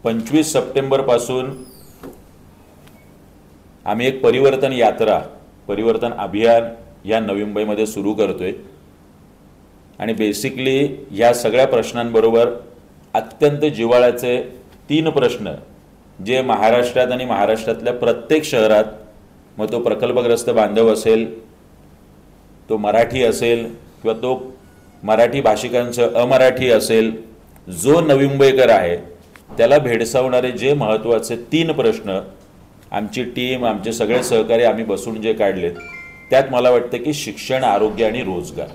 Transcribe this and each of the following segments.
25 September पासून आम्ही एक परिवर्तन यात्रा, परिवर्तन अभियान या नवी मुंबईमध्ये सुरू करतोय आणि बेसिकली या सगळ्या प्रश्नांबरोबर अत्यंत जिव्हाळ्याचे 3 प्रश्न जे महाराष्ट्रात आणि महाराष्ट्रातल्या प्रत्येक शहरात, मग तो प्रकल्पग्रस्त बांधव असेल, तो मराठी असेल किंवा तो मराठी भाषिकांचं अमराठी असेल, जो नवी मुंबईकर आहे त्याला भेडसावणारे जे महत्त्वाचे 3 प्रश्न आमची टीम, आमचे सगळे सहकारी आम्ही बसून जे काढलेत, त्यात मला वाटतं की शिक्षण, आरोग्य आणि रोजगार,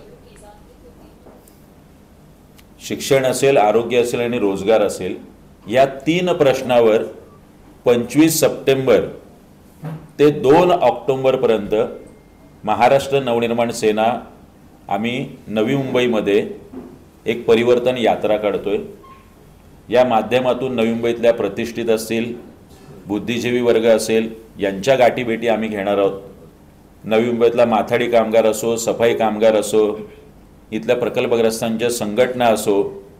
शिक्षण असेल, आरोग्य असेल आणि रोजगार असेल, या 3 प्रश्नावर 25 सप्टेंबर ते 2 ऑक्टोबरपर्यंत महाराष्ट्र नवनिर्माण सेना आम्ही नवी मुंबईमध्ये एक परिवर्तन यात्रा काढतोय। या माध्यमातून नवी मुंबईतल्या प्रतिष्ठित असतील, बुद्धिजीवी वर्ग असेल, यांच्या गाठीभेटी आम्ही घेणार आहोत। नवी मुंबईतला माथाडी कामगार असो, सफाई कामगार असो, इथल्या प्रकल्पग्रस्तांच्या संघटना असो,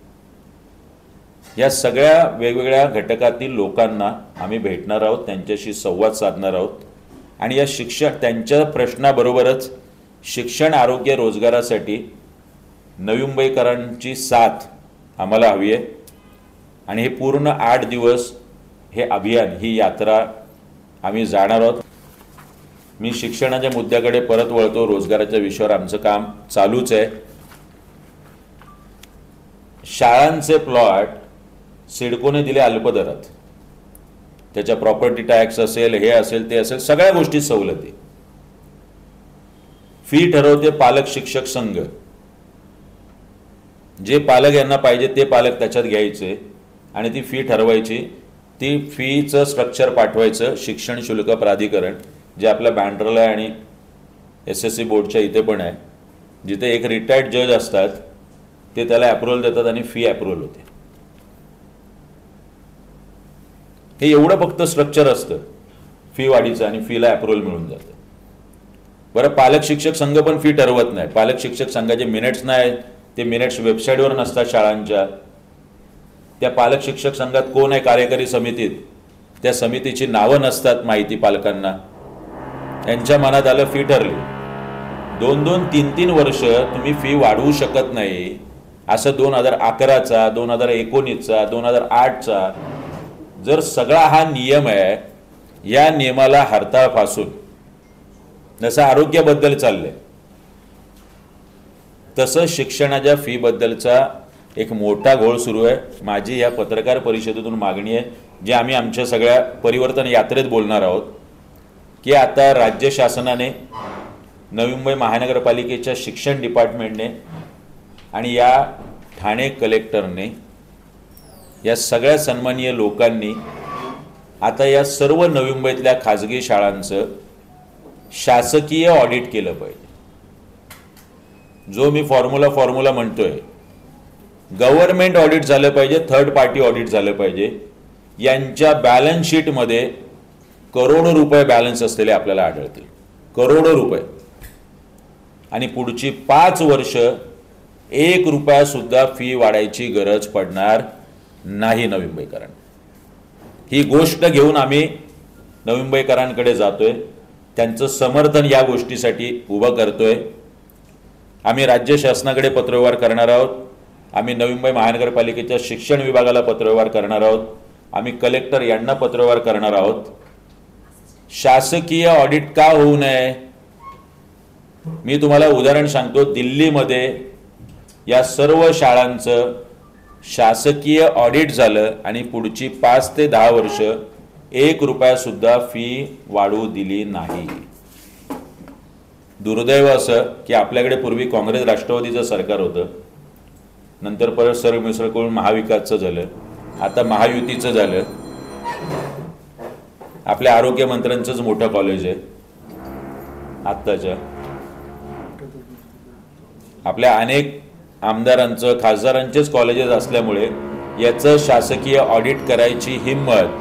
या सगळ्या वेगवेगळ्या घटकातील लोकांना आम्ही भेटणार आहोत, त्यांच्याशी संवाद साधणार आहोत आणि या त्यांच्या प्रश्नाबरोबरच शिक्षण, आरोग्य, रोजगारासाठी नवी मुंबईकरांची साथ आम्हाला हवी आहे आणि हे पूर्ण 8 दिवस हे अभियान, ही यात्रा आम्ही जाणार आहोत। मी शिक्षणाच्या मुद्द्याकडे परत वळतो, रोजगाराच्या विषयावर आमचं काम चालूच आहे। शाळांचे प्लॉट सिडकोने दिले अल्पदरात, त्याच्या प्रॉपर्टी टॅक्स असेल, हे असेल, ते असेल, सगळ्या गोष्टी सवलती। फी ठरवते पालक शिक्षक संघ, जे पालक यांना पाहिजे ते पालक त्याच्यात घ्यायचे आणि ती फी ठरवायची। ती फीचं स्ट्रक्चर पाठवायचं शिक्षण शुल्क प्राधिकरण, जे आपल्या बँड्राला आणि SSC बोर्डच्या इथे पण आहे, जिथे एक रिटायर्ड जज असतात, ते त्याला अप्रूव्हल देतात आणि फी अप्रूव्हल होते। हे एवढं फक्त स्ट्रक्चर असतं फी वाढीचं आणि फीला अप्रूव्हल मिळून जातं। बरं, पालक शिक्षक संघ पण फी ठरवत नाही। पालक शिक्षक संघाचे मिनिट्स नाही, ते मिनिट्स वेबसाईटवर नसतात शाळांच्या। त्या पालक शिक्षक संघात कोण आहे कार्यकारी समितीत, त्या समितीची नावं नसतात माहिती पालकांना। यांच्या मनात आलं फी ठरली, 2-2, 3-3 वर्ष तुम्ही फी वाढवू शकत नाही, असं 2011चा, 2019चा, 2008चा जर सगळा हा नियम आहे, या नियमाला हरताळ फासून जसं आरोग्याबद्दल चाललंय, तसं शिक्षणाच्या फी बद्दलचा एक मोठा घोळ सुरू आहे। माझी या पत्रकार परिषदेतून मागणी आहे, जी आम्ही आमच्या सगळ्या परिवर्तन यात्रेत बोलणार आहोत, की आता राज्य शासनाने, नवी मुंबई महानगरपालिकेच्या शिक्षण डिपार्टमेंटने आणि या ठाणे कलेक्टरने, या सगळ्या सन्माननीय लोकांनी आता या सर्व नवी मुंबईतल्या खाजगी शाळांचं शासकीय ऑडिट केलं पाहिजे। जो मी फॉर्म्युला म्हणतोय, गव्हर्नमेंट ऑडिट झालं पाहिजे, थर्ड पार्टी ऑडिट झालं पाहिजे। यांच्या बॅलन्स शीटमध्ये करोडो रुपये बॅलन्स असलेले आपल्याला आढळतील, करोडो रुपये, आणि पुढची 5 वर्ष 1 रुपया सुद्धा फी वाढायची गरज पडणार नाही नवी मुंबईकरांना। ही गोष्ट घेऊन आम्ही नवी मुंबईकरांकडे जातोय, त्यांचं समर्थन या गोष्टीसाठी उभं करतोय। आम्ही राज्य शासनाकडे पत्रव्यवहार करणार आहोत, आम्ही नवी मुंबई महानगरपालिकेच्या शिक्षण विभागाला पत्रव्यवहार करणार आहोत, आम्ही कलेक्टर यांना पत्रव्यवहार करणार आहोत। शासकीय ऑडिट का होऊ नये? मी तुम्हाला उदाहरण सांगतो, दिल्लीमध्ये या सर्व शाळांचं शासकीय ऑडिट झालं आणि पुढची 5 ते 10 वर्ष 1 रुपया सुद्धा फी वाढवू दिली नाही। दुर्दैव असं की आपल्याकडे पूर्वी काँग्रेस राष्ट्रवादीचं सरकार होतं, नंतर परत सर्व मिसळ करून महाविकासचं झालं, आता महायुतीचं झालं। आपल्या आरोग्य मंत्र्यांचंच मोठं कॉलेज आहे आत्ताच्या, आपल्या अनेक आमदारांचं, खासदारांचेच कॉलेजेस असल्यामुळे याचं शासकीय ऑडिट करायची हिम्मत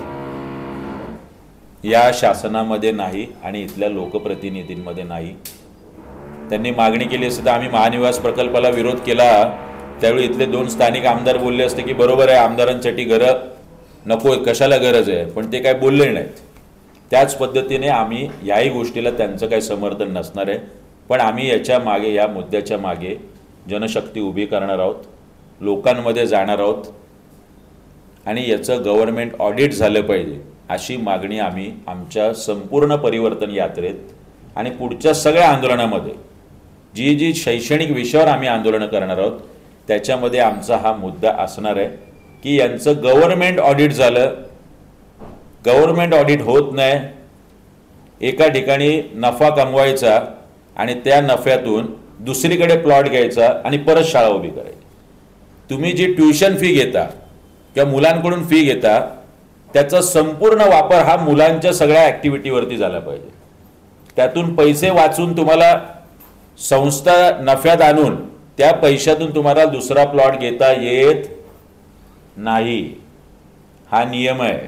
या शासनामध्ये नाही आणि इथल्या लोकप्रतिनिधींमध्ये नाही। त्यांनी मागणी केली असती तर आम्ही महानिवास प्रकल्पाला विरोध केला, त्यावेळी इथले 2 स्थानिक आमदार बोलले असते की बरोबर आहे, आमदारांसाठी घरं नको कशाला गरज आहे, पण ते काय बोलले नाहीत. त्याच पद्धतीने आम्ही याही गोष्टीला त्यांचं काही समर्थन नसणार आहे, पण आम्ही याच्या मागे, या मुद्द्याच्या मागे जनशक्ती उभी करणार आहोत, लोकांमध्ये जाणार आहोत आणि याचं गव्हर्नमेंट ऑडिट झालं पाहिजे अशी मागणी आम्ही आमच्या संपूर्ण परिवर्तन यात्रेत आणि पुढच्या सगळ्या आंदोलनामध्ये जी जी शैक्षणिक विषयावर आम्ही आंदोलनं करणार आहोत त्याच्यामध्ये आमचा हा मुद्दा असणार आहे की यांचं गव्हर्नमेंट ऑडिट झालं. गव्हर्नमेंट ऑडिट होत नाही, एका ठिकाणी नफा कमवायचा आणि त्या नफ्यातून दुसरीकडे प्लॉट घ्यायचा आणि परत शाळा उभी करायची. तुम्ही जी ट्युशन फी घेता किंवा मुलांकडून फी घेता त्याचा संपूर्ण वापर हा मुलांच्या सगळ्या ॲक्टिव्हिटीवरती झाला पाहिजे. त्यातून पैसे वाचून तुम्हाला संस्था नफ्यात आणून त्या पैशातून तुम्हाला दुसरा प्लॉट घेता येत नाही, हा नियम आहे.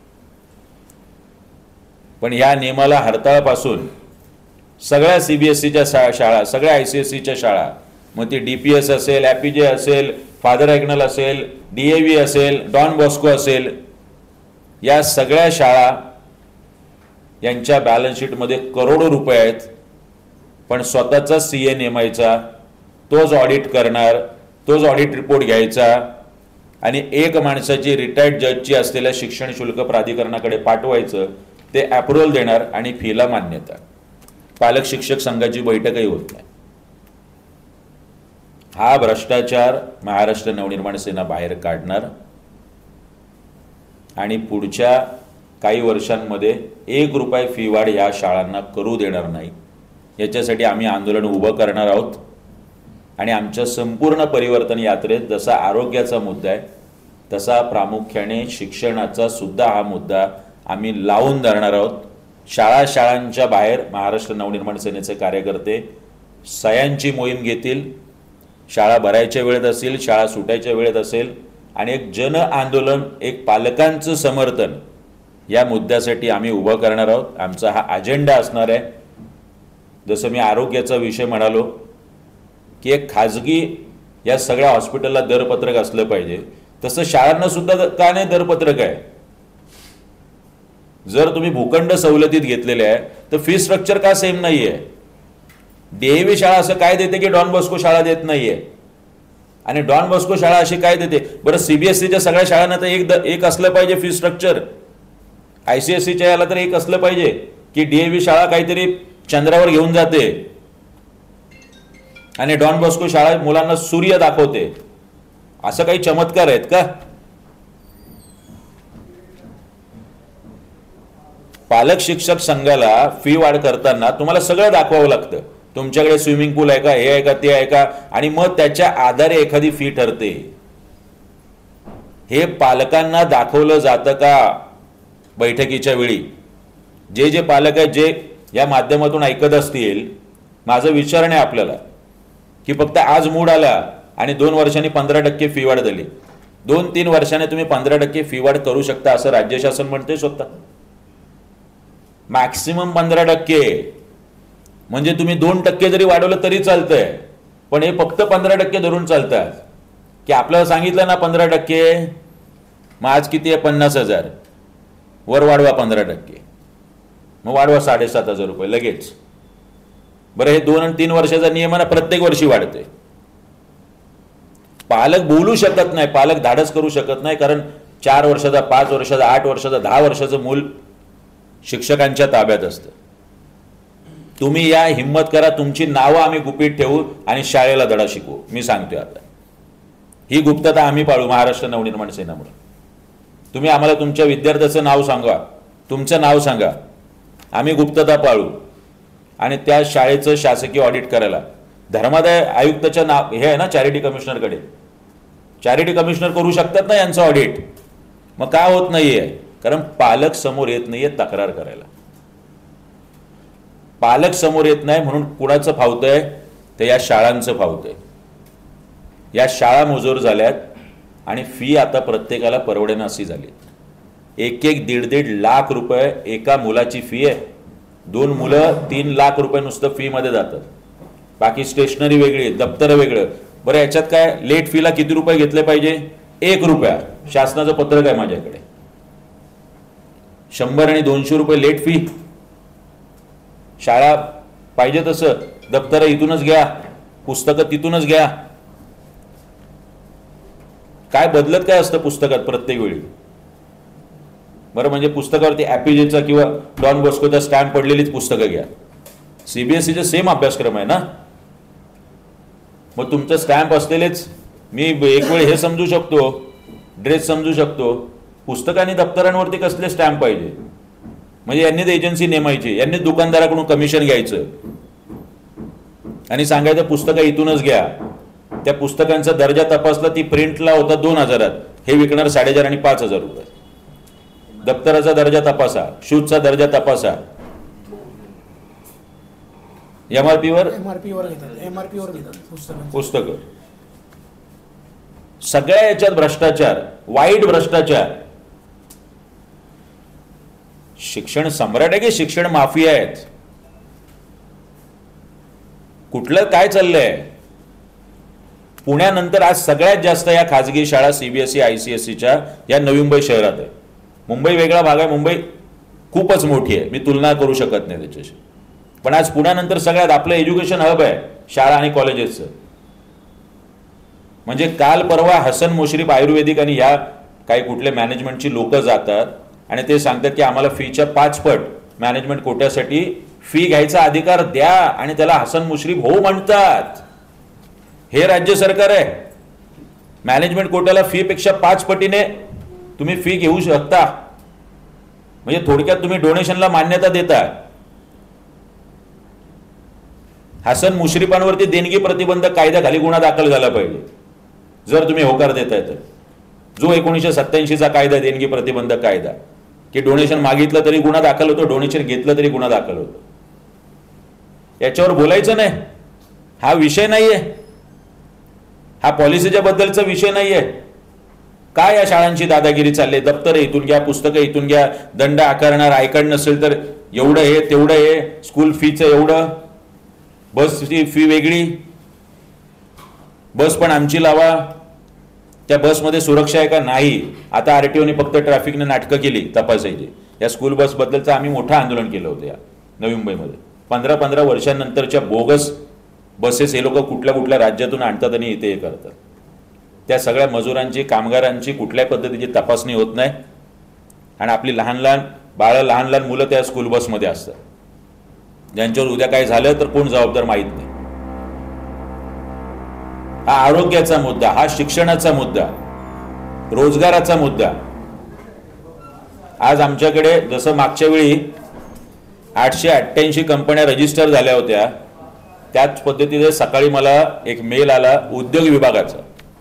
पण या नियमाला हरताळपासून सगळ्या CBSEच्या शाळा, सगळ्या ICSEच्या शाळा, मग ती DPS असेल, APJ असेल, फादर ॲग्नल असेल, DAV असेल, डॉन बॉस्को असेल, या सगळ्या शाळा यांच्या बॅलन्स शीटमध्ये करोडो रुपये आहेत. पण स्वतःचा CA नेमायचा, तोच ऑडिट करणार, तोच ऑडिट रिपोर्ट घ्यायचा आणि एक माणसाची रिटायर्ड जजची असलेल्या शिक्षण शुल्क प्राधिकरणाकडे पाठवायचं, ते अप्रुव्हल देणार आणि फीला मान्यता. पालक शिक्षक संघाची बैठकही होत नाही. हा भ्रष्टाचार महाराष्ट्र नवनिर्माण सेना बाहेर काढणार आणि पुढच्या काही वर्षांमध्ये 1 रुपया फी वाढ या शाळांना करू देणार नाही. याच्यासाठी आम्ही आंदोलन उभं करणार आहोत आणि आमच्या संपूर्ण परिवर्तन यात्रेत जसा आरोग्याचा मुद्दा आहे तसा प्रामुख्याने शिक्षणाचा सुद्धा हा मुद्दा आम्ही लावून धरणार आहोत. शाळांच्या बाहेर महाराष्ट्र नवनिर्माण सेनेचे कार्यकर्ते सह्यांची मोहीम घेतील. शाळा भरायच्या वेळेत असेल, शाळा सुटायच्या वेळेत असेल आणि एक जन आंदोलन, एक पालकांचं समर्थन या मुद्द्यासाठी आम्ही उभं करणार आहोत. आमचा हा अजेंडा असणार आहे. जसं मी आरोग्याचा विषय म्हणालो की एक खाजगी या सगळ्या हॉस्पिटलला दरपत्रक असलं पाहिजे, तसं शाळांना सुद्धा का नाही दरपत्रक आहे. जर तुम्ही भूखंड सवलतीत घेतलेले आहे तर फी स्ट्रक्चर का सेम नाहीये. DAV शाळा असं काय देते की डॉन बॉस्को शाळा देत नाहीये, आणि डॉन बॉस्को शाळा अशी काय देते बरं. CBSEच्या सगळ्या शाळांना तर एक असलं पाहिजे फी स्ट्रक्चर. ICSEच्या याला तर एक असलं पाहिजे की DAV शाळा काहीतरी चंद्रावर घेऊन जाते आणि डॉन बॉस्को शाळा मुलांना सूर्य दाखवते. असं काही चमत्कार आहेत का? पालक शिक्षक संघाला फी वाढ करताना तुम्हाला सगळं दाखवावं लागतं. तुमच्याकडे स्विमिंग पूल आहे का, हे आहे का, ते आहे का, आणि मग त्याच्या आधारे एखादी फी ठरते. हे पालकांना दाखवलं जातं का बैठकीच्या वेळी? जे पालक आहेत जे या माध्यमातून ऐकत असतील, माझं विचारणं आहे आपल्याला की फक्त आज मूड आला आणि 2 वर्षांनी 15% फी वाढ झाली. 2-3 वर्षांनी तुम्ही 15% फी वाढ करू शकता असं राज्य शासन म्हणते स्वतः. मॅक्सिमम 15%, म्हणजे तुम्ही 2% जरी वाढवलं तरी चालतंय, पण हे फक्त 15% धरून चालतात. की आपल्याला सांगितलं ना 15%, मग आज किती आहे 50,000, वर वाढवा 15%, मग वाढवा 7,500 रुपये लगेच. बरं, हे 2 आणि 3 वर्षाचा नियम ना प्रत्येक वर्षी वाढते. पालक बोलू शकत नाही, पालक धाडस करू शकत नाही, कारण 4 वर्षाचा, 5 वर्षाचा, 8 वर्षाचा, 10 वर्षाचं मूल शिक्षकांच्या ताब्यात असतं. तुम्ही या हिम्मत करा, तुमची नावं आम्ही गुपित ठेवू आणि शाळेला धडा शिकवू. मी सांगतोय आता, ही गुप्तता आम्ही पाळू महाराष्ट्र नवनिर्माण सेना म्हणून. तुम्ही आम्हाला तुमच्या विद्यार्थ्याचं नाव सांगा, तुमचं नाव सांगा, आम्ही गुप्तता पाळू आणि त्या शाळेचं शासकीय ऑडिट करायला धर्मादाय आयुक्ताच्या नाव हे आहे ना, चॅरिटी कमिशनरकडे. चॅरिटी कमिशनर करू शकतात ना यांचं ऑडिट. मग का होत नाहीये? कारण पालक समोर येत नाहीये तक्रार करायला. पालक समोर येत नाही म्हणून कुणाचं फावतंय? ते या शाळांचं फावतंय. या शाळा मुजोर झाल्यात आणि फी आता प्रत्येकाला परवडेनाशी झाली. 1-1, 1.5 लाख रुपये एका मुलाची फी आहे. 2 मुलं 3 लाख रुपये नुसतं फी मध्ये जातात. बाकी स्टेशनरी वेगळी, दप्तर वेगळं. बरं, याच्यात काय लेट फीला किती रुपये घेतले पाहिजे? 1 रुपया. शासनाचं पत्रक आहे माझ्याकडे. 100 आणि 200 रुपये लेट फी. शाळा पाहिजे तसं दप्तरं इथूनच घ्या, पुस्तकं तिथूनच घ्या. काय बदलत काय असतं पुस्तकात प्रत्येक वेळी? बरं, म्हणजे पुस्तकावरती ॲपीजेचा किंवा डॉन बॉस्कोचा स्टॅम्प पडलेलीच पुस्तकं घ्या. सीबीएसईचा सेम अभ्यासक्रम आहे ना. मग तुमचं स्टॅम्प असलेलेच, मी एक वेळ हे समजू शकतो, ड्रेस समजू शकतो, पुस्तक आणि दप्तरांवरती कसले स्टॅम्प पाहिजे? म्हणजे यांनीच एजन्सी नेमायची, यांनीच दुकानदाराकडून कमिशन घ्यायचं आणि सांगायचं पुस्तकं इथूनच घ्या. त्या पुस्तकांचा दर्जा तपासला, ती प्रिंटला होता 2000, हे विकणार 4500 आणि 5000 रुपये. दप्तराचा दर्जा तपासा, शूजचा दर्जा तपासा, एमआरपी वर पुस्तक. सगळ्या याच्यात भ्रष्टाचार, वाईट भ्रष्टाचार. शिक्षण सम्राट आहे की शिक्षण माफिया आहेत? कुठलं काय चाललंय? पुण्यानंतर आज सगळ्यात जास्त या खाजगी शाळा सीबीएसई आयसीएसईच्या या नवी मुंबई शहरात आहे. मुंबई वेगळा भाग आहे, मुंबई खूपच मोठी आहे, मी तुलना करू शकत नाही त्याच्याशी. पण आज पुण्यानंतर सगळ्यात आपलं एज्युकेशन हब आहे शाळा आणि कॉलेजेसचं. म्हणजे काल परवा हसन मुश्रीफ आयुर्वेदिक आणि या काही कुठले मॅनेजमेंटची लोक जातात आणि ते सांगतात की आम्हाला फीच्या 5 पट मॅनेजमेंट कोट्यासाठी फी घ्यायचा अधिकार द्या, आणि त्याला हसन मुश्रीफ हो म्हणतात. हे राज्य सरकार आहे. मॅनेजमेंट कोट्याला फी पेक्षा 5 पटीने तुम्ही फी घेऊ शकता. म्हणजे थोडक्यात तुम्ही डोनेशनला मान्यता देता. हसन मुश्रीफांवरती देणगी प्रतिबंधक कायद्याखाली गुन्हा दाखल झाला पाहिजे जर तुम्ही होकार देताय तर. जो 1987चा कायदा, देणगी प्रतिबंधक कायदा, की डोनेशन मागितलं तरी गुन्हा दाखल होतो, डोनेशन घेतलं तरी गुन्हा दाखल होतो. याच्यावर बोलायचं नाही, हा विषय नाहीये, हा पॉलिसीच्या बद्दलचा विषय नाहीये. काय या शाळांची दादागिरी चालली? दप्तर इथून घ्या, पुस्तकं इथून घ्या, दंड आकारणार, आयकड नसेल तर एवढं हे तेवढं हे, स्कूल फीचं एवढं, बसची फी वेगळी, बस पण आमची लावा. त्या बसमध्ये सुरक्षा आहे का? नाही. आता आरटीओने फक्त ट्रॅफिकने नाटकं केली तपासायची. या स्कूल बस बद्दलचं आम्ही मोठं आंदोलन केलं होतं या नवी मुंबईमध्ये. 15-15 वर्षांनंतरच्या बोगस बसेस हे लोक कुठल्या कुठल्या राज्यातून आणतात आणि इथे हे करतात. त्या सगळ्या मजुरांची, कामगारांची कुठल्याही पद्धतीची तपासणी होत नाही, आणि आपली लहान लहान बाळं, लहान लहान मुलं त्या स्कूल बसमध्ये असतात, ज्यांच्यावर उद्या काय झालं तर कोण जबाबदार माहीत नाही. हा आरोग्याचा मुद्दा, हा शिक्षणाचा मुद्दा, रोजगाराचा मुद्दा. आज आमच्याकडे जसं मागच्या वेळी 888 कंपन्या रजिस्टर झाल्या होत्या, त्याच पद्धतीने सकाळी मला एक मेल आला उद्योग विभागाचा.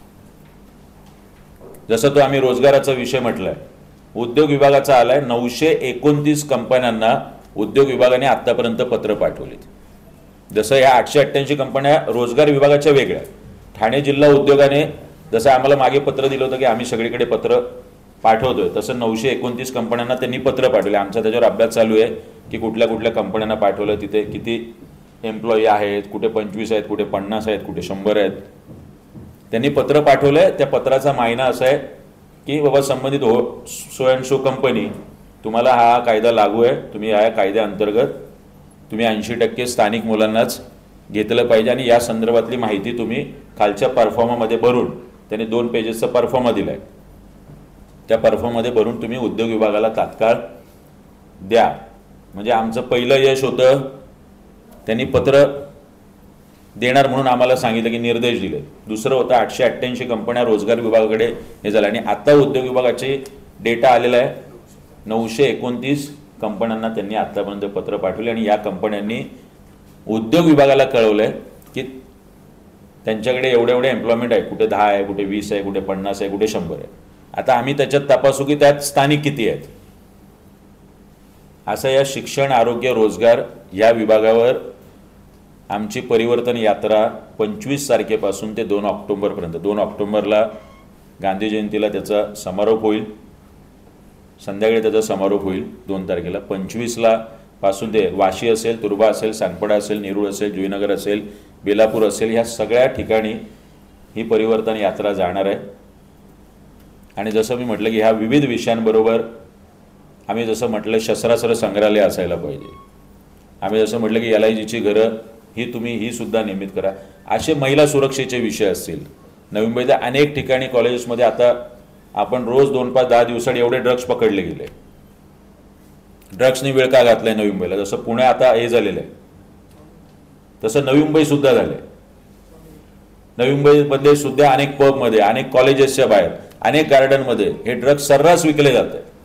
जसं तो आम्ही रोजगाराचा विषय म्हटलाय, उद्योग विभागाचा आलाय. 929 कंपन्यांना उद्योग विभागाने आतापर्यंत पत्र पाठवली. जसं या 888 कंपन्या रोजगार विभागाच्या वेगळ्या, ठाणे जिल्हा उद्योगाने जसं आम्हाला मागे पत्र दिलं होतं की आम्ही सगळीकडे पत्र पाठवतोय, तसं 929 कंपन्यांना त्यांनी पत्र पाठवले. आमचा त्याच्यावर अभ्यास चालू आहे की कुठल्या कुठल्या कंपन्यांना पाठवलं, तिथे किती एम्प्लॉई आहेत, कुठे 25 आहेत, कुठे 50 आहेत, कुठे 100 आहेत. त्यांनी पत्र पाठवलंय. त्या पत्राचा मायना असा आहे की बाबा संबंधित सो अँड सो कंपनी, तुम्हाला हा कायदा लागू आहे, तुम्ही या कायद्याअंतर्गत तुम्ही 80% स्थानिक मुलांनाच घेतलं पाहिजे, आणि या संदर्भातली माहिती तुम्ही खालच्या परफॉर्मामध्ये भरून, त्यांनी 2 पेजेसचा परफॉर्मा दिलाय, त्या परफॉर्ममध्ये भरून तुम्ही उद्योग विभागाला तात्काळ द्या. म्हणजे आमचं पहिलं यश होतं, त्यांनी पत्र देणार म्हणून आम्हाला सांगितलं की निर्देश दिले. दुसरं होतं 888 कंपन्या रोजगार विभागाकडे हे झालं, आणि आता उद्योग विभागाचे डेटा आलेला आहे. 929 कंपन्यांना त्यांनी आतापर्यंत पत्र पाठवले, आणि या कंपन्यांनी उद्योग विभागाला कळवलंय की त्यांच्याकडे एवढे एम्प्लॉयमेंट आहे, कुठे 10 आहे, कुठे 20 आहे, कुठे 50 आहे, कुठे 100 आहे. आता आम्ही त्याच्यात तपासू की त्यात स्थानिक किती आहेत. असं या शिक्षण, आरोग्य, रोजगार या विभागावर आमची परिवर्तन यात्रा 25 तारखेपासून ते 2 ऑक्टोबरपर्यंत, 2 ऑक्टोबरला गांधी जयंतीला त्याचा समारोप होईल, संध्याकाळी त्याचा समारोप होईल 2 तारखेला. 25ला पासून ते वाशी असेल, तुर्भा असेल, सानपडा असेल, नेरूळ असेल, जुईनगर असेल, बेलापूर असेल, ह्या सगळ्या ठिकाणी ही परिवर्तन यात्रा जाणार आहे. आणि जसं मी म्हटलं की ह्या विविध विषयांबरोबर आम्ही जसं म्हटलं शस्त्रास्त्र संग्रहालय असायला पाहिजे, आम्ही जसं म्हटलं की LIGची घरं ही सुद्धा नियमित करा. असे महिला सुरक्षेचे विषय असतील. नवी मुंबईच्या अनेक ठिकाणी कॉलेजेसमध्ये आता आपण रोज 2, 5, 10 दिवसांनी एवढे ड्रग्स पकडले गेले. ड्रग्सनी विळखा घातलाय नवी मुंबईला. जसं पुणे आता हे झालेलं आहे तसं नवी मुंबई सुद्धा झालंय. नवी मुंबईमध्ये सुद्धा अनेक पबमध्ये, अनेक कॉलेजेसच्या बाहेर, अनेक गार्डनमध्ये हे ड्रग्स सर्रास विकले जात आहेत.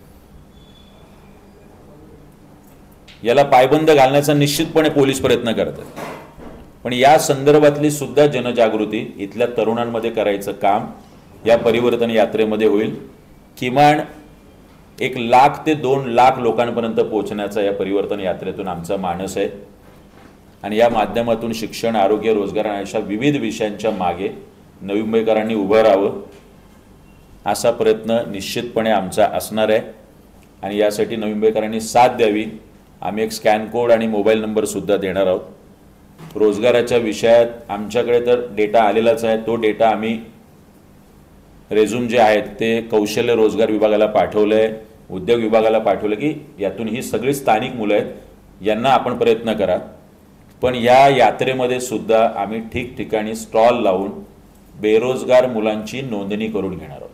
याला पायबंद घालण्याचा निश्चितपणे पोलीस प्रयत्न करतात. पण या संदर्भातली सुद्धा जनजागृती इथल्या तरुणांमध्ये करायचं काम या परिवर्तन यात्रेमध्ये होईल. किमान 1 लाख ते 2 लाख लोकांपर्यंत पोहोचण्याचा या परिवर्तन यात्रेतून आमचा मानस आहे. आणि या माध्यमातून शिक्षण, आरोग्य, रोजगार अशा विविध विषयांच्या मागे नवी मुंबईकरांनी उभं राहावं असा प्रयत्न निश्चितपणे आमचा असणार आहे. आणि यासाठी नवी मुंबईकरांनी साथ द्यावी. आम्ही एक स्कॅन कोड आणि मोबाईल नंबरसुद्धा देणार आहोत. रोजगाराच्या विषयात आमच्याकडे तर डेटा आलेलाच आहे. तो डेटा आम्ही रेझ्यूम जे आहेत ते कौशल्य रोजगार विभागाला पाठवलं आहे, उद्योग विभागाला पाठवलं की यातून ही सगळी स्थानिक मुलं आहेत, यांना आपण प्रयत्न करा. पण या यात्रेमध्ये सुद्धा आम्ही ठिकठिकाणी स्टॉल लावून बेरोजगार मुलांची नोंदणी करून घेणार आहोत.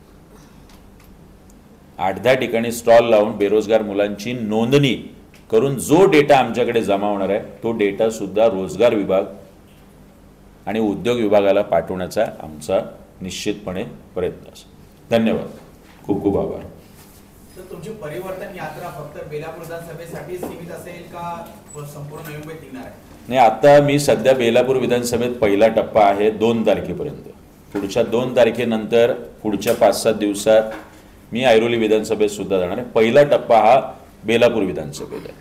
8-10 ठिकाणी स्टॉल लावून बेरोजगार मुलांची नोंदणी करून जो डेटा आमच्याकडे जमा होणार आहे तो डेटा सुद्धा रोजगार विभाग आणि उद्योग विभागाला पाठवण्याचा आमचा निश्चितपणे प्रयत्न असेल. धन्यवाद. खूप खूप आभार. तुमची परिवर्तन यात्रा फक्त बेलापूर विधानसभेसाठी सीमित असेल का संपूर्ण नवी मुंबईत निघणार आहे? नाही, आता मी सध्या बेलापूर विधानसभेत पहिला टप्पा आहे 2 तारखेपर्यंत. पुढच्या 2 तारखेनंतर पुढच्या 5-7 दिवसात मी ऐरोली विधानसभेत सुद्धा जाणार आहे. पहिला टप्पा हा बेलापूर विधानसभेत आहे.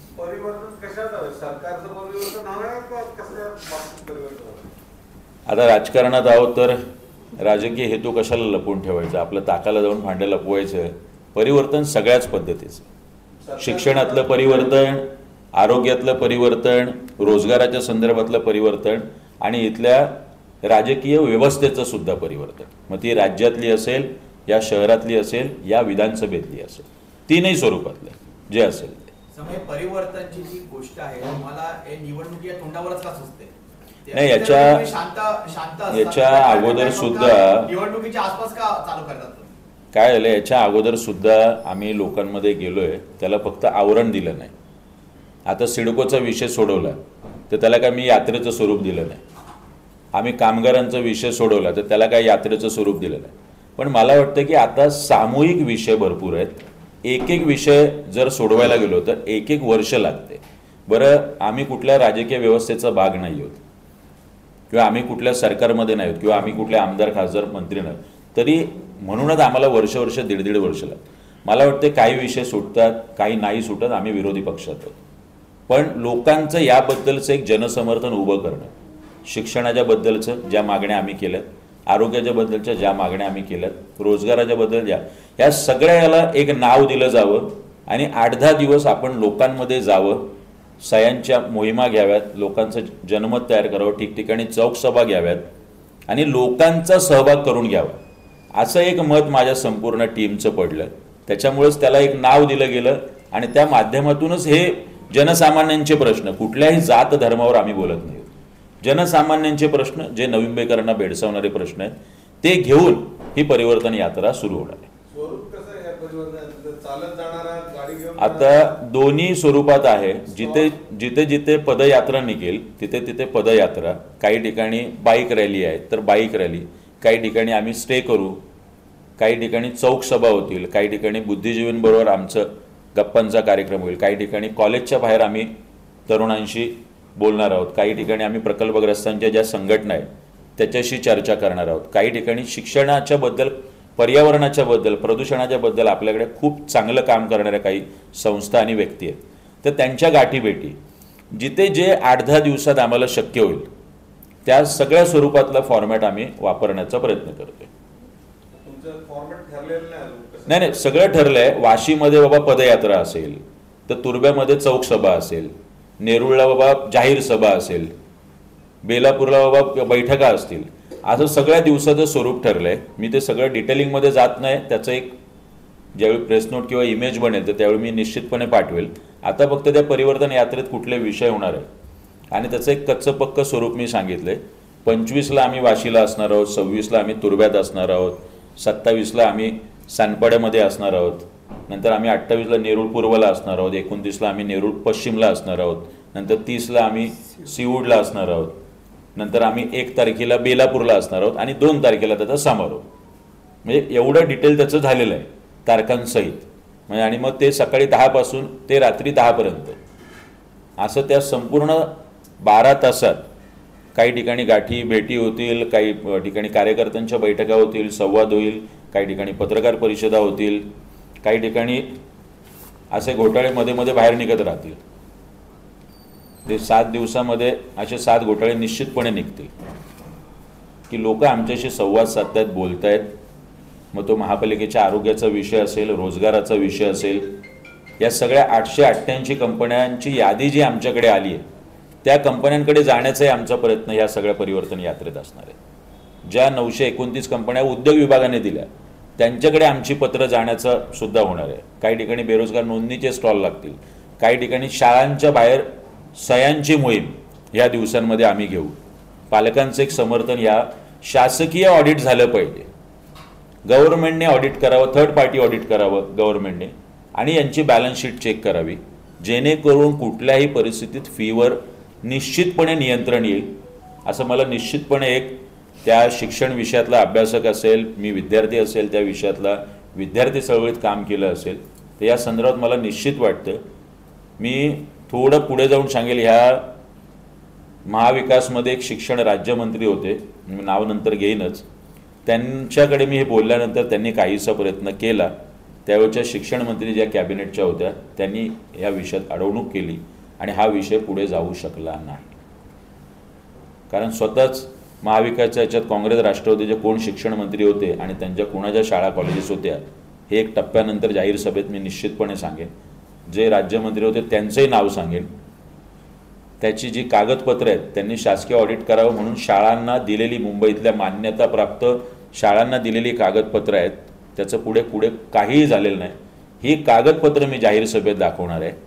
आता राजकारणात आहोत तर राजकीय हेतू कशाला लपवून ठेवायचा? आपलं ताकाला जाऊन भांडं लपवायचं. परिवर्तन सगळ्याच पद्धतीचं, शिक्षणातलं परिवर्तन, आरोग्यातलं परिवर्तन, रोजगाराच्या संदर्भातलं परिवर्तन आणि इथल्या राजकीय व्यवस्थेचं सुद्धा परिवर्तन. मग ती राज्यातली असेल, या शहरातली असेल, या विधानसभेतली असेल, तीनही स्वरूपातलं जे असेल ते. समय परिवर्तनची जी गोष्ट आहे तुम्हाला हे निवडणुकीच्या तोंडावरच का सुचते? नाही, याच्या अगोदर सुद्धा निवडणुकीच्या आसपास का चालू करतात? काय झालं, याच्या अगोदर सुद्धा आम्ही लोकांमध्ये गेलोय, त्याला फक्त आवरण दिलं नाही. आता सिडकोचा विषय सोडवला तर त्याला काय मी यात्रेचं स्वरूप दिलं नाही. आम्ही कामगारांचा विषय सोडवला तर त्याला काय यात्रेचं स्वरूप दिलं नाही. पण मला वाटतं की आता सामूहिक विषय भरपूर आहेत. एक विषय जर सोडवायला गेलो तर 1 वर्ष लागते. बरं, आम्ही कुठल्या राजकीय व्यवस्थेचा भाग नाही आहोत किंवा आम्ही कुठल्या सरकारमध्ये नाही आहोत किंवा आम्ही कुठल्या आमदार, खासदार, मंत्री नाही, तरी म्हणूनच आम्हाला वर्ष 1.5 वर्ष लागतात. मला वाटते काही विषय सुटतात, काही नाही सुटत. आम्ही विरोधी पक्षात आहोत. पण लोकांचं याबद्दलचं एक जनसमर्थन उभं करणं, शिक्षणाच्या बद्दलचं ज्या मागण्या आम्ही केल्यात, आरोग्याच्या बद्दलच्या ज्या मागण्या आम्ही केल्यात, रोजगाराच्या बद्दल ह्या सगळ्याला एक नाव दिलं जावं आणि 8-10 दिवस आपण लोकांमध्ये जावं, सह्यांच्या मोहिमा घ्याव्यात, लोकांचं जनमत तयार करावं, ठिकठिकाणी चौकसभा घ्याव्यात आणि लोकांचा सहभाग करून घ्यावा, असं एक मत माझ्या संपूर्ण टीमचं पडलं. त्याच्यामुळेच त्याला एक नाव दिलं गेलं आणि त्या माध्यमातूनच हे जनसामान्यांचे प्रश्न, कुठल्याही जात धर्मावर आम्ही बोलत नाही, जनसामान्यांचे प्रश्न, जे नवी मुंबईकरांना भेडसावणारे प्रश्न आहेत, ते घेऊन ही परिवर्तन यात्रा सुरू होणार आहे. आता दोन्ही स्वरूपात आहे. जिथे जिथे पदयात्रा निघेल तिथे पदयात्रा, काही ठिकाणी बाईक रॅली आहे तर बाईक रॅली, काही ठिकाणी आम्ही स्टे करू, काही ठिकाणी चौक सभा होतील, काही ठिकाणी बुद्धिजीवींबरोबर आमचं गप्पांचा कार्यक्रम होईल, काही ठिकाणी कॉलेजच्या बाहेर आम्ही तरुणांशी बोलणार आहोत, काही ठिकाणी आम्ही प्रकल्पग्रस्तांच्या ज्या संघटना आहेत त्याच्याशी चर्चा करणार आहोत, काही ठिकाणी शिक्षणाच्या बद्दल, पर्यावरणाच्या बद्दल, प्रदूषणाच्या बद्दल आपल्याकडे खूप चांगलं काम करणाऱ्या काही संस्था आणि व्यक्ती आहेत, तर त्यांच्या गाठीभेटी जिथे जे 8-10 दिवसात आम्हाला शक्य होईल त्या सगळ्या स्वरूपातला फॉर्मॅट आम्ही वापरण्याचा प्रयत्न करतोय. नाही, सगळं ठरलंय. वाशीमध्ये बाबा पदयात्रा असेल तर तुर्ब्यामध्ये चौक सभा असेल, नेरुळला बाबा जाहीर सभा असेल, बेलापूरला बाबा बैठका असतील, असं सगळ्या दिवसाचं स्वरूप ठरलंय. मी ते सगळं डिटेलिंगमध्ये जात नाही, त्याचं एक ज्यावेळी प्रेस नोट किंवा इमेज बनेल तर त्यावेळी मी निश्चितपणे पाठवेल. आता फक्त त्या परिवर्तन यात्रेत कुठले विषय होणार आहे आणि त्याचं एक कच्चं पक्कं स्वरूप मी सांगितलंय. 25ला आम्ही वाशीला असणार आहोत, 26ला आम्ही तुर्भ्यात असणार आहोत, 27ला आम्ही सानपाड्यामध्ये असणार आहोत, नंतर आम्ही 28ला नेरूळ पूर्वला असणार आहोत, 29ला आम्ही नेरूळ पश्चिमला असणार आहोत, नंतर 30ला आम्ही सिऊडला असणार आहोत, नंतर आम्ही 1 तारखेला बेलापूरला असणार आहोत आणि 2 तारखेला त्याचा समारोप. म्हणजे एवढं डिटेल त्याचं झालेलं आहे तारखांसहित. म्हणजे आणि मग ते सकाळी 10 पासून ते रात्री 10 पर्यंत असं त्या संपूर्ण 12 तासात काही ठिकाणी गाठी भेटी होतील, काही ठिकाणी कार्यकर्त्यांच्या बैठका होतील, संवाद होईल, काही ठिकाणी पत्रकार परिषदा होतील, काही ठिकाणी असे घोटाळे मध्ये मध्ये बाहेर निघत राहतील. ते 7 दिवसामध्ये असे 7 घोटाळे निश्चितपणे निघतील की लोक आमच्याशी संवाद साधतायत, बोलतायत. मग तो महापालिकेच्या आरोग्याचा विषय असेल, रोजगाराचा विषय असेल, या सगळ्या 888 कंपन्यांची यादी जी आमच्याकडे आली आहे त्या कंपन्यांकडे जाण्याचाही आमचा प्रयत्न या सगळ्या परिवर्तन यात्रेत असणार आहे. ज्या 929 कंपन्या उद्योग विभागाने दिल्या त्यांच्याकडे आमची पत्र जाण्याचं सुद्धा होणार आहे. काही ठिकाणी बेरोजगार नोंदणीचे स्टॉल लागतील, काही ठिकाणी शाळांच्या बाहेर सह्यांची मोहीम या दिवसांमध्ये आम्ही घेऊ. पालकांचं एक समर्थन, या शासकीय ऑडिट झालं पाहिजे, गव्हर्नमेंटने ऑडिट करावं, थर्ड पार्टी ऑडिट करावं गव्हर्नमेंटने आणि यांची बॅलन्स शीट चेक करावी, जेणेकरून कुठल्याही परिस्थितीत फीवर निश्चितपणे नियंत्रण येईल. असं मला निश्चितपणे एक त्या शिक्षण विषयातला अभ्यासक असेल, मी विद्यार्थी असेल, त्या विषयातला विद्यार्थी चळवळीत काम केलं असेल तर या संदर्भात मला निश्चित वाटतं. मी थोडं पुढे जाऊन सांगेल, ह्या महाविकासमध्ये एक शिक्षण राज्यमंत्री होते, मी नाव नंतर घेईनच, त्यांच्याकडे मी हे बोलल्यानंतर त्यांनी काहीसा प्रयत्न केला. त्यावेळच्या शिक्षण मंत्री ज्या कॅबिनेटच्या होत्या त्यांनी या विषयात अडवणूक केली आणि हा विषय पुढे जाऊ शकला नाही. कारण स्वतःच महाविकासच्या याच्यात काँग्रेस राष्ट्रवादीचे कोण शिक्षण मंत्री होते आणि त्यांच्या कोणाच्या शाळा कॉलेजेस होत्या हे एक टप्प्यानंतर जाहीर सभेत मी निश्चितपणे सांगेन. जे राज्यमंत्री होते त्यांचंही नाव सांगेन. त्याची जी कागदपत्रं आहेत त्यांनी शासकीय ऑडिट करावं म्हणून शाळांना दिलेली, मुंबईतल्या मान्यताप्राप्त शाळांना दिलेली कागदपत्रं आहेत, त्याचं पुढे काहीही झालेलं नाही. ही कागदपत्रं मी जाहीर सभेत दाखवणार आहे.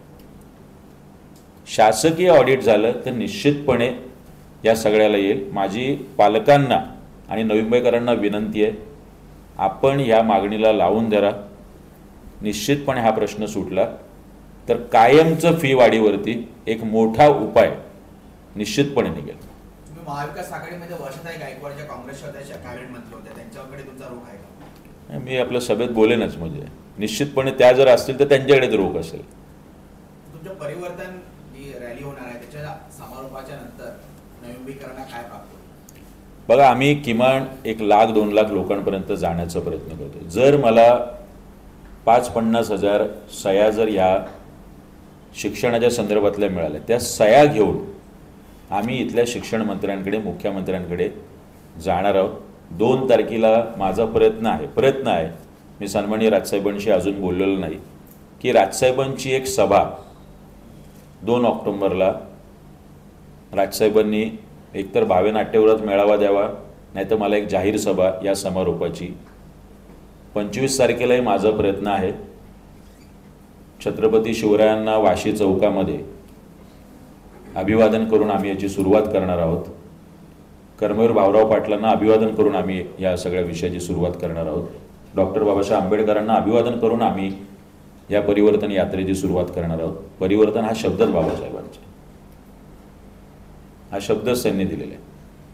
शासकीय ऑडिट झालं तर निश्चितपणे या सगळ्याला येईल. माझी पालकांना आणि नवी मुंबईकरांना विनंती आहे, आपण ह्या मागणीला लावून धरा. निश्चितपणे हा प्रश्न सुटला तर कायमचं फी वाढीवरती एक मोठा उपाय निश्चितपणे निघेल. तुम्ही महाविकास आघाडीमध्ये वर्षाताई गायकवाडच्या काँग्रेसच्या कॅबिनेट मंत्री होत्या, त्यांच्याकडे तुमचा रोख आहे का? मी आपल्या सभेत बोलेनच. म्हणजे निश्चितपणे त्या जर असतील तर त्यांच्याकडेच रोख असेल. तुमचं परिवर्तन जी रॅली होणार आहे त्याच्या समारोपाच्या नंतर नवी मुंबईकरांना काय प्राप्त होईल? बघा, आम्ही किमान 1,00,000-2 लाख लोकांपर्यंत जाण्याचा प्रयत्न करतो. जर मला 5-50 हजार सह्या जर ह्या शिक्षणाच्या संदर्भातल्या मिळाल्या, त्या सह्या घेऊन आम्ही इथल्या शिक्षण मंत्र्यांकडे, मुख्यमंत्र्यांकडे जाणार आहोत. 2 तारखेला माझा प्रयत्न आहे, मी सन्माननीय राजसाहेबांशी अजून बोललेलो नाही, की राजसाहेबांची एक सभा 2 ऑक्टोबरला राजसाहेबांनी एकतर भावे नाट्यगृहात मेळावा द्यावा, नाहीतर मला एक जाहीर सभा या समारोपाची. 25 तारखेलाही माझा प्रयत्न आहे. छत्रपती शिवरायांना वाशी चौकामध्ये अभिवादन करून आम्ही याची सुरुवात करणार आहोत. कर्मवीर भाऊराव पाटलांना अभिवादन करून आम्ही या सगळ्या विषयाची सुरुवात करणार आहोत. डॉक्टर बाबासाहेब आंबेडकरांना अभिवादन करून आम्ही या परिवर्तन यात्रेची सुरुवात करणार आहोत. परिवर्तन हा शब्दच बाबासाहेबांचा, हा शब्दच त्यांनी दिलेला आहे.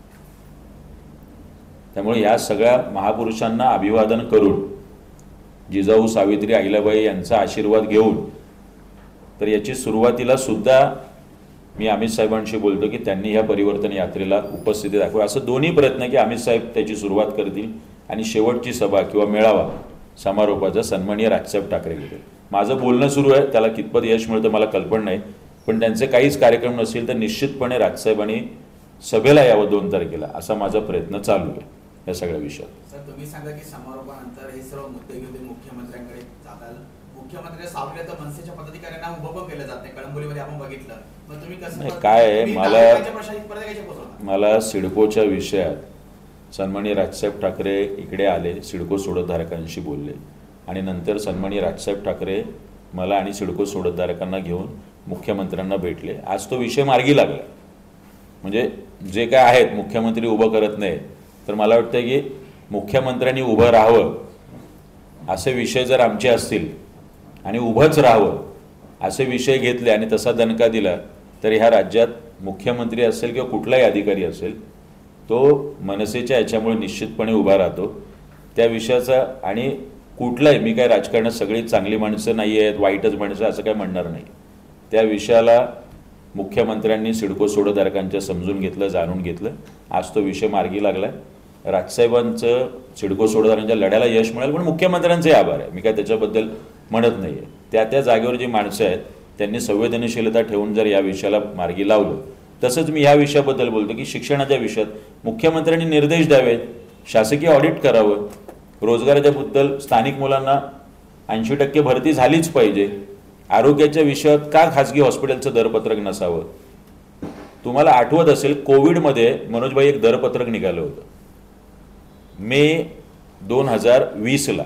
त्यामुळे या सगळ्या महापुरुषांना अभिवादन करून, जिजाऊ सावित्री अहिल्याबाई यांचा आशीर्वाद घेऊन, तर याची सुरुवातीला सुद्धा मी अमित साहेबांशी बोलतो की त्यांनी ह्या परिवर्तन यात्रेला उपस्थिती दाखवा. असं दोन्ही प्रयत्न की अमित साहेब त्याची सुरुवात करतील आणि शेवटची सभा किंवा मेळावा समारोपाचा सन्माननीय राजसाहेब ठाकरे घेतील. माझं बोलणं सुरू आहे, त्याला कितपत यश मिळतं मला कल्पना नाही, पण त्यांचे काहीच कार्यक्रम नसतील तर निश्चितपणे राजसाहेबांनी सभेला यावं 2 तारखेला, असा माझा प्रयत्न चालू आहे या सगळ्या विषयात. सर, तुम्ही सांगा की समारोपानंतर हे सर्व मुद्दे घेऊन मुख्यमंत्र्यांकडे जाताल. मुख्यमंत्री सावले तर मनसेच्या पदाधिकाऱ्यांना उभं पण केलं जात नाही, कळंबोलीमध्ये आपण बघितलं. मग तुम्ही कसं काय आहे, मला मला सिडकोच्या विषयात सन्माननीय राजसाहेब ठाकरे इकडे आले, सिडको सोडतधारकांशी बोलले आणि नंतर सन्माननीय राजसाहेब ठाकरे मला आणि सिडको सोडतधारकांना घेऊन मुख्यमंत्र्यांना भेटले. आज तो विषय मार्गी लागला. म्हणजे जे काय आहेत मुख्यमंत्री उभं करत नाही, तर मला वाटतं की मुख्यमंत्र्यांनी उभं राहावं असे विषय जर आमचे असतील आणि उभंच राहावं असे विषय घेतले आणि तसा दणका दिला, तर ह्या राज्यात मुख्यमंत्री असेल किंवा कुठलाही अधिकारी असेल तो मनसेच्या याच्यामुळे निश्चितपणे उभा राहतो. त्या विषयाचा आणि कुठलाही, मी काय राजकारणात सगळी चांगली माणसं नाही आहेत, वाईटच माणसं असं काय म्हणणार नाही. त्या विषयाला मुख्यमंत्र्यांनी सिडको सोडतधारकांच्या समजून घेतलं, जाणून घेतलं. आज तो विषय मार्गी लागला. राजसाहेबांचं सिडको सोडतधारकांच्या लढ्याला यश मिळेल, पण मुख्यमंत्र्यांचे आभार आहे. मी काय त्याच्याबद्दल म्हणत नाही आहे. त्या जागेवर जी माणसं आहेत त्यांनी संवेदनशीलता ठेवून जर या विषयाला मार्गी लावलं. तसंच मी ह्या विषयाबद्दल बोलतो की शिक्षणाच्या विषयात मुख्यमंत्र्यांनी निर्देश द्यावेत, शासकीय ऑडिट करावं. रोजगाराच्या बद्दल स्थानिक मुलांना 80% भरती झालीच पाहिजे. आरोग्याच्या विषयात का खाजगी हॉस्पिटलचं दरपत्रक नसावं? तुम्हाला आठवत असेल कोविडमध्ये मनोजभाई एक दरपत्रक निघालं होतं मे 2020ला.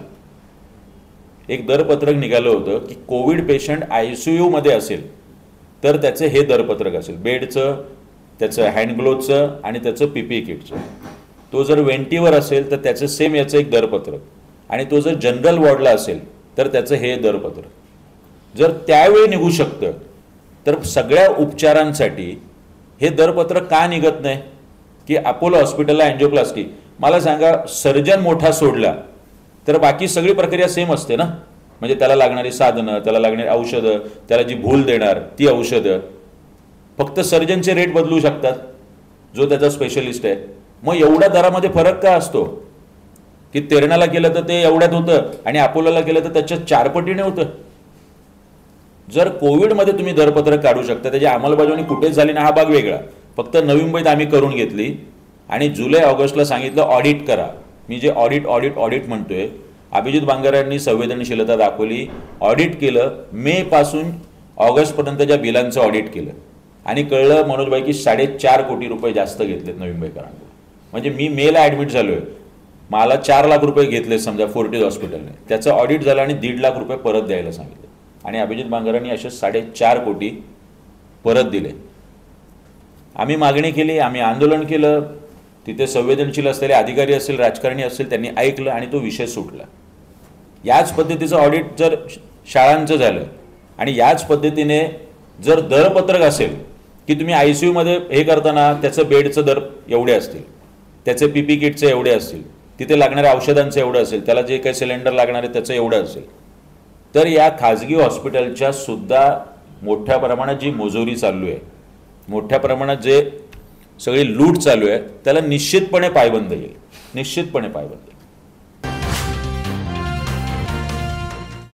एक दरपत्रक निघालं होतं की कोविड पेशंट ICU मध्ये असेल तर त्याचं हे दरपत्रक असेल, बेडचं, त्याचं हँडग्लोवचं आणि त्याचं PPE किटचं. तो जर वेंटीवर असेल तर त्याचं सेम याचं एक दरपत्रक, आणि तो जर जनरल वॉर्डला असेल तर त्याचं हे दरपत्रक. जर त्यावेळी निघू शकतं तर सगळ्या उपचारांसाठी हे दरपत्रक का निघत नाही? की अपोलो हॉस्पिटलला अँजिओप्लास्टी, मला सांगा सर्जन मोठा सोडला तर बाकी सगळी प्रक्रिया सेम असते ना. म्हणजे त्याला लागणारी साधनं, त्याला लागणारी औषधं, त्याला जी भूल देणार ती औषधं, फक्त सर्जनचे रेट बदलू शकतात जो त्याचा स्पेशलिस्ट आहे. मग एवढ्या दरामध्ये फरक का असतो? की तेरणाला केलं तर ते एवढ्यात होतं आणि अपोलोला केलं तर त्याच्या 4 पटीने होतं. जर कोविडमध्ये तुम्ही दरपत्रक काढू शकता, त्याची अंमलबजावणी कुठेच झाली ना, हा भाग वेगळा. फक्त नवी मुंबईत आम्ही करून घेतली आणि जुलै ऑगस्टला सांगितलं ऑडिट करा. मी जे ऑडिट म्हणतोय, अभिजित बांगरांनी संवेदनशीलता दाखवली, ऑडिट केलं. मे पासून ऑगस्टपर्यंतच्या बिलांचं ऑडिट केलं आणि कळलं मनोजभाई की 4.5 कोटी रुपये जास्त घेतलेत नवी मुंबईकरांकडून. म्हणजे मी मेला ॲडमिट झालोय, मला 4 लाख रुपये घेतले समजा फोर्टिस हॉस्पिटलने, त्याचं ऑडिट झालं आणि 1.5 लाख रुपये परत द्यायला सांगितलं. आणि अभिजित बांगरांनी असे 4.5 कोटी परत दिले. आम्ही मागणी केली, आम्ही आंदोलन केलं. तिथे संवेदनशील असलेले अधिकारी असेल, राजकारणी असेल, त्यांनी ऐकलं आणि तो विषय सुटला. याच पद्धतीचं ऑडिट जर शाळांचं झालं आणि याच पद्धतीने जर दरपत्रक असेल की तुम्ही ICU मध्ये हे करताना त्याचं बेडचं दर एवढे असतील, त्याचे PPE किटचे एवढे असतील, तिथे लागणाऱ्या औषधांचं एवढं असेल, त्याला जे काही सिलेंडर लागणार आहे त्याचं एवढं असेल, तर या खाजगी हॉस्पिटलच्या सुद्धा मोठ्या प्रमाणात जी मोजोरी चालू आहे, मोठ्या प्रमाणात जे सगळी लूट चालू आहे, त्याला निश्चितपणे पायबंद येईल, निश्चितपणे पायबंद.